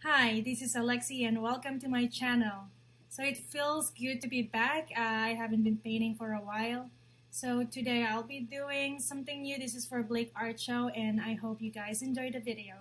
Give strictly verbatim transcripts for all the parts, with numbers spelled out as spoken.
Hi, this is Alexi and welcome to my channel. So it feels good to be back. Uh, I haven't been painting for a while. So today I'll be doing something new. This is for Blake Art Show and I hope you guys enjoy the video.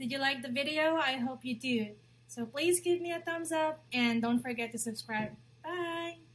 Did you like the video? I hope you do. So please give me a thumbs up and don't forget to subscribe. Bye!